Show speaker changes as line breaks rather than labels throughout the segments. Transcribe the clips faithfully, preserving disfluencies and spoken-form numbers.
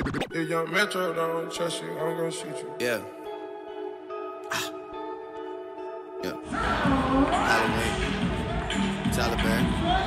If young Metro don't trust you, I'm gonna shoot you.
Yeah. Ah. Yeah. Halloween. Taliban.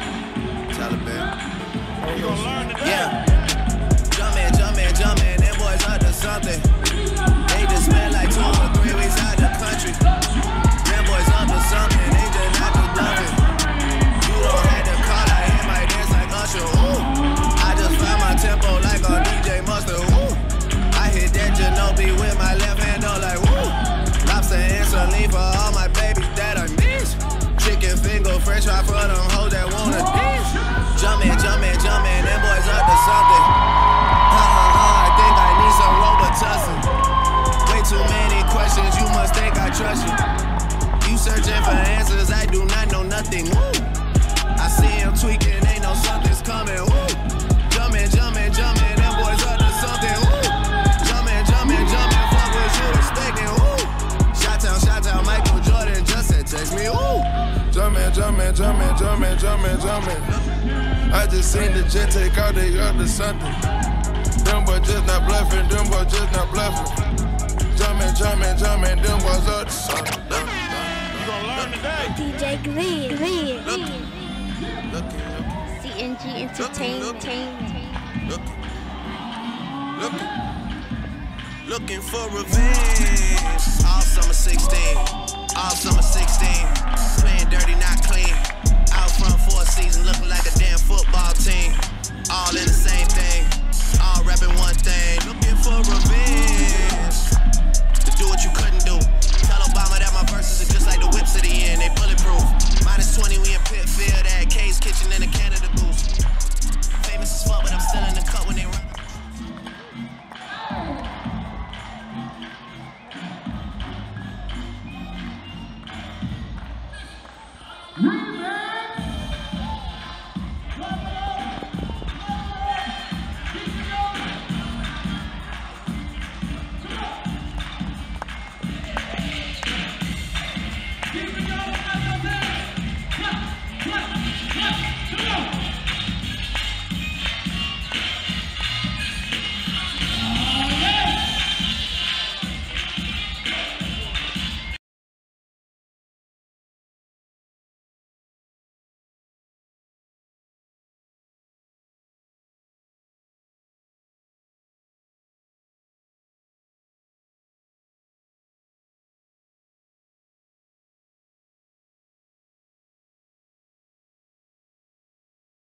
Taliban.
You gon' learn today.
Yeah. Jumpin', jumpin', jumpin', them boys up to something. They just spent like two or three weeks out the country. Them boys up to something, they just not to bluffing. You don't have to call, I hit my dance like Usher. Ooh. I just found my tempo like a D J Mustard. Ooh. I hit that Ginobili with my left hand, though, like woo. Lobster and saline for all my babies that I miss. Chicken finger, french fry for them hoes that wanna dance. Jumpin', jumpin', jumpin', them boys up to something. Ha ha ha, I think I need some Robitussin. Way too many questions, you must think I trust you. You searching for answers, I do not know nothing. Woo. I see him tweaking, ain't no something's coming. Woo. Jumpin', jumpin', jumpin', them boys up to something. Woo. Jumpin', jumpin', jumpin', fuck what you expecting. Woo. Shot-town, shot-town, Michael Jordan just said text me. Woo.
Jumpin', jumpin', jumpin', jumpin', jumpin', jumpin'. I just seen the jet take out, they up to something. Them boys just not bluffing, them boys just not bluffing. Jumpin', jumpin', jumpin', them boys up to something. You gon' learn today.
D J Glenn, Glenn,
Looking, looking,
C N G Entertainment.
looking, looking, looking for revenge. All summer sixteen, all summer sixteen. Playing dirty, not clean. Out front for a season, looking like a damn football team. All in the same thing.